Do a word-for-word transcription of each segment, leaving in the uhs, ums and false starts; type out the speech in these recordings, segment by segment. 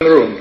room.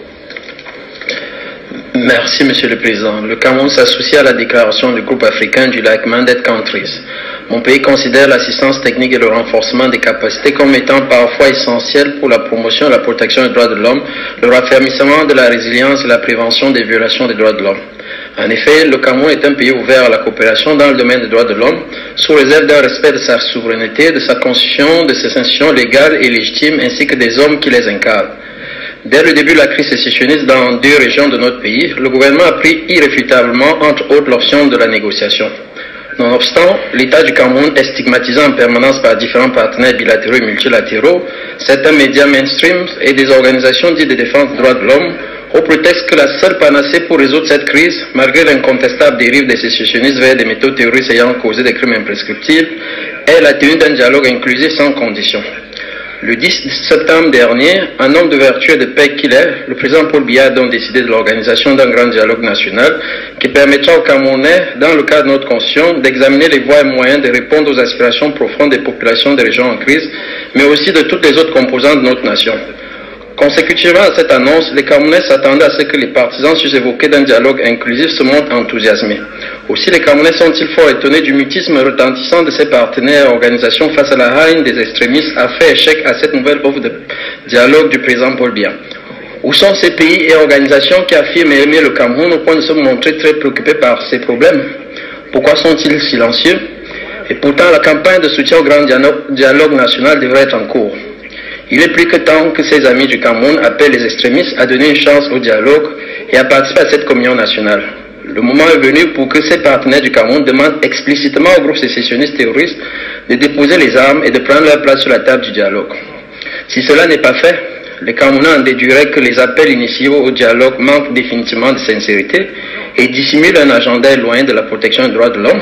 Merci, Monsieur le Président. Le Cameroun s'associe à la déclaration du groupe africain du Like-Minded Countries. Mon pays considère l'assistance technique et le renforcement des capacités comme étant parfois essentiels pour la promotion et la protection des droits de l'homme, le raffermissement de la résilience et la prévention des violations des droits de l'homme. En effet, le Cameroun est un pays ouvert à la coopération dans le domaine des droits de l'homme, sous réserve d'un respect de sa souveraineté, de sa constitution, de ses institutions légales et légitimes, ainsi que des hommes qui les incarnent. Dès le début de la crise sécessionniste dans deux régions de notre pays, le gouvernement a pris irréfutablement, entre autres, l'option de la négociation. Nonobstant, l'État du Cameroun est stigmatisé en permanence par différents partenaires bilatéraux et multilatéraux, certains médias mainstream et des organisations dites de défense des droits de l'homme, au prétexte que la seule panacée pour résoudre cette crise, malgré l'incontestable dérive des sécessionnistes vers des méthodes terroristes ayant causé des crimes imprescriptibles, est la tenue d'un dialogue inclusif sans condition. Le dix septembre dernier, un homme de vertu et de paix qu'il est, le président Paul Biya a donc décidé de l'organisation d'un grand dialogue national qui permettra aux Camerounais, dans le cadre de notre constitution, d'examiner les voies et moyens de répondre aux aspirations profondes des populations des régions en crise, mais aussi de toutes les autres composantes de notre nation. Consécutivement à cette annonce, les Camerounais s'attendaient à ce que les partisans sus-évoqués d'un dialogue inclusif se montrent enthousiasmés. Aussi, les Camerounais sont-ils fort étonnés du mutisme retentissant de ses partenaires et organisations face à la haine des extrémistes a fait échec à cette nouvelle offre de dialogue du président Paul Biya. Où sont ces pays et organisations qui affirment aimer le Cameroun au point de se montrer très préoccupés par ces problèmes? Pourquoi sont-ils silencieux? Et pourtant, la campagne de soutien au grand dialogue national devrait être en cours. Il est plus que temps que ces amis du Cameroun appellent les extrémistes à donner une chance au dialogue et à participer à cette communion nationale. Le moment est venu pour que ces partenaires du Cameroun demandent explicitement au groupe sécessionniste terroriste de déposer les armes et de prendre leur place sur la table du dialogue. Si cela n'est pas fait, les Camerounais en déduiraient que les appels initiés au dialogue manquent définitivement de sincérité et dissimulent un agenda éloigné de la protection des droits de l'homme,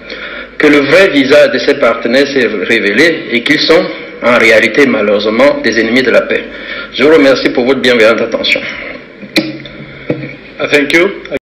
que le vrai visage de ces partenaires s'est révélé et qu'ils sont en réalité, malheureusement, des ennemis de la paix. Je vous remercie pour votre bienveillante attention. Uh, thank you.